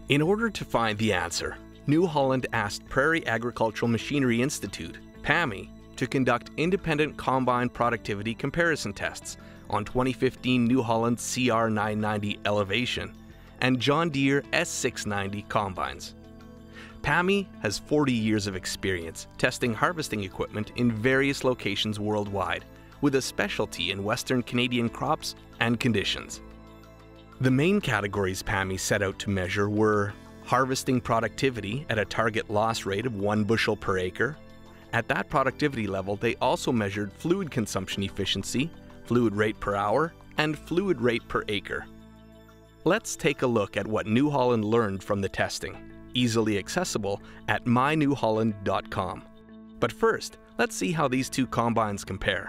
In order to find the answer, New Holland asked Prairie Agricultural Machinery Institute, PAMI, to conduct independent combine productivity comparison tests on 2015 New Holland CR990 Elevation and John Deere S690 combines. PAMI has 40 years of experience testing harvesting equipment in various locations worldwide, with a specialty in Western Canadian crops and conditions. The main categories PAMI set out to measure were harvesting productivity at a target loss rate of 1 bushel per acre. At that productivity level, they also measured fluid consumption efficiency, fluid rate per hour, and fluid rate per acre. Let's take a look at what New Holland learned from the testing, easily accessible at mynewholland.com. But first, let's see how these two combines compare.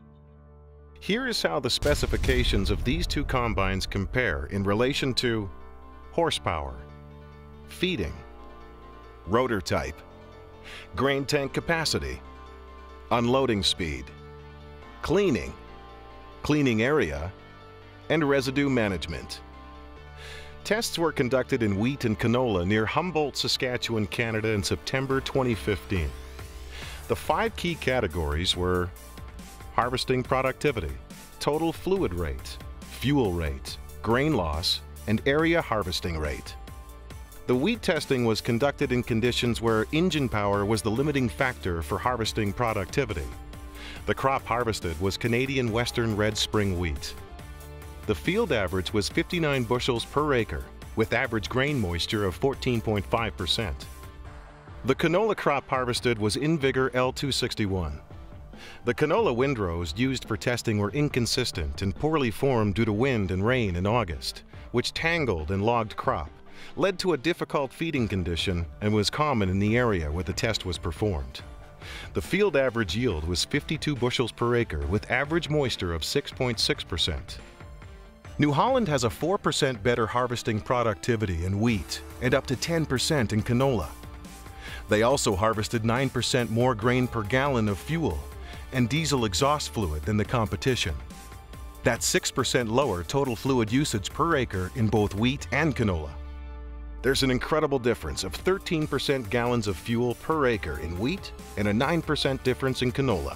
Here is how the specifications of these two combines compare in relation to horsepower, feeding, rotor type, grain tank capacity, unloading speed, cleaning, cleaning area, and residue management. Tests were conducted in wheat and canola near Humboldt, Saskatchewan, Canada in September 2015. The 5 key categories were harvesting productivity, total fluid rate, fuel rate, grain loss, and area harvesting rate. The wheat testing was conducted in conditions where engine power was the limiting factor for harvesting productivity. The crop harvested was Canadian Western Red Spring wheat. The field average was 59 bushels per acre, with average grain moisture of 14.5%. The canola crop harvested was InVigor L261. The canola windrows used for testing were inconsistent and poorly formed due to wind and rain in August, which tangled and logged crop, led to a difficult feeding condition, and was common in the area where the test was performed. The field average yield was 52 bushels per acre with average moisture of 6.6%. New Holland has a 4% better harvesting productivity in wheat and up to 10% in canola. They also harvested 9% more grain per gallon of fuel and diesel exhaust fluid than the competition. That's 6% lower total fluid usage per acre in both wheat and canola. There's an incredible difference of 13% gallons of fuel per acre in wheat and a 9% difference in canola.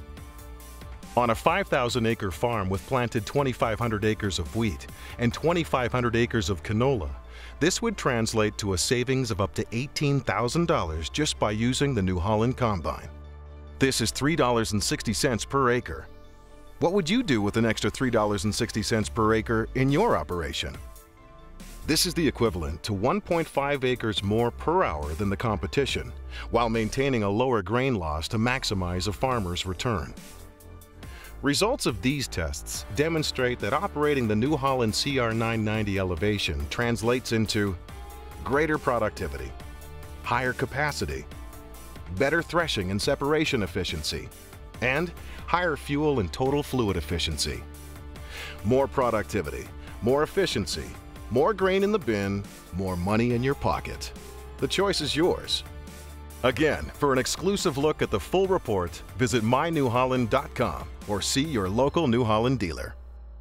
On a 5,000-acre farm with planted 2,500 acres of wheat and 2,500 acres of canola, this would translate to a savings of up to $18,000 just by using the New Holland combine. This is $3.60 per acre. What would you do with an extra $3.60 per acre in your operation? This is the equivalent to 1.5 acres more per hour than the competition, while maintaining a lower grain loss to maximize a farmer's return. Results of these tests demonstrate that operating the New Holland CR990 Elevation translates into greater productivity, higher capacity, better threshing and separation efficiency, and higher fuel and total fluid efficiency. More productivity, more efficiency, more grain in the bin, more money in your pocket. The choice is yours. Again, for an exclusive look at the full report, visit mynewholland.com or see your local New Holland dealer.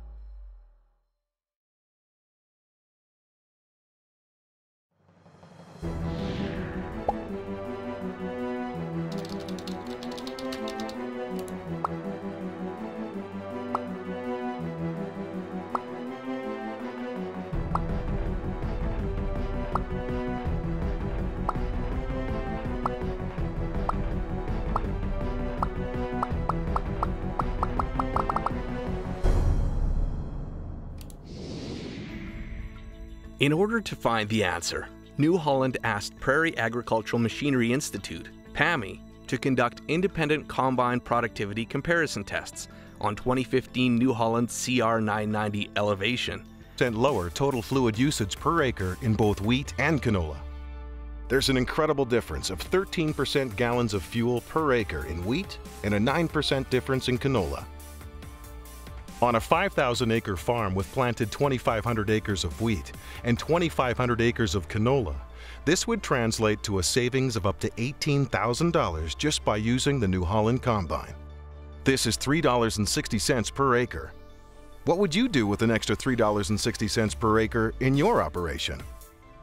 In order to find the answer, New Holland asked Prairie Agricultural Machinery Institute, PAMI, to conduct independent combine productivity comparison tests on 2015 New Holland CR990 Elevation. Lower total fluid usage per acre in both wheat and canola. There's an incredible difference of 13% gallons of fuel per acre in wheat and a 9% difference in canola. On a 5,000-acre farm with planted 2,500 acres of wheat and 2,500 acres of canola, this would translate to a savings of up to $18,000 just by using the New Holland combine. This is $3.60 per acre. What would you do with an extra $3.60 per acre in your operation?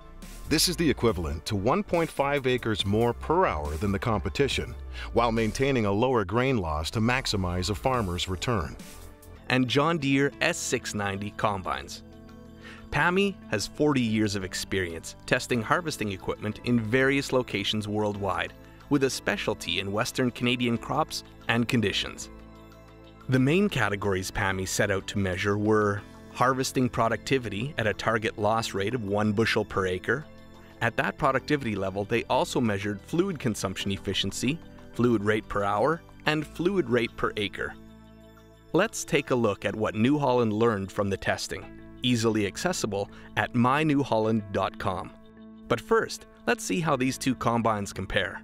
This is the equivalent to 1.5 acres more per hour than the competition, while maintaining a lower grain loss to maximize a farmer's return. And John Deere S690 combines. PAMI has 40 years of experience testing harvesting equipment in various locations worldwide, with a specialty in Western Canadian crops and conditions. The main categories PAMI set out to measure were harvesting productivity at a target loss rate of 1 bushel per acre. At that productivity level, they also measured fluid consumption efficiency, fluid rate per hour, and fluid rate per acre. Let's take a look at what New Holland learned from the testing, easily accessible at mynewholland.com. But first, let's see how these two combines compare.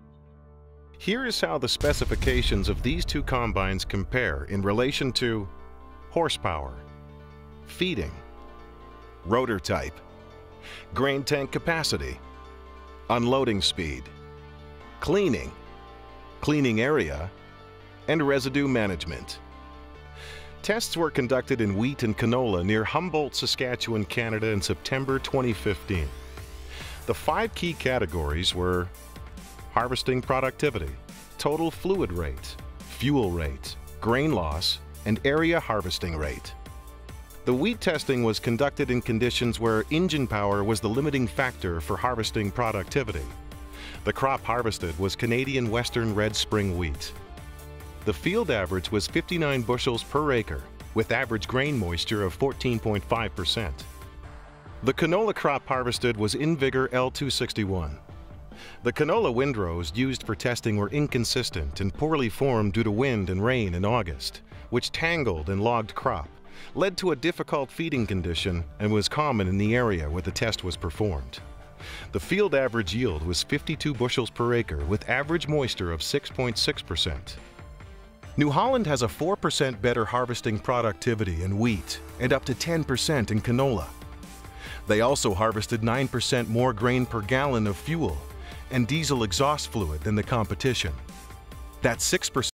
Here is how the specifications of these two combines compare in relation to horsepower, feeding, rotor type, grain tank capacity, unloading speed, cleaning, cleaning area, and residue management. Tests were conducted in wheat and canola near Humboldt, Saskatchewan, Canada in September 2015. The 5 key categories were harvesting productivity, total fluid rate, fuel rate, grain loss, and area harvesting rate. The wheat testing was conducted in conditions where engine power was the limiting factor for harvesting productivity. The crop harvested was Canadian Western Red Spring wheat. The field average was 59 bushels per acre, with average grain moisture of 14.5%. The canola crop harvested was InVigor L261. The canola windrows used for testing were inconsistent and poorly formed due to wind and rain in August, which tangled and logged crop, led to a difficult feeding condition, and was common in the area where the test was performed. The field average yield was 52 bushels per acre with average moisture of 6.6%. New Holland has a 4% better harvesting productivity in wheat and up to 10% in canola. They also harvested 9% more grain per gallon of fuel and diesel exhaust fluid than the competition. That's 6%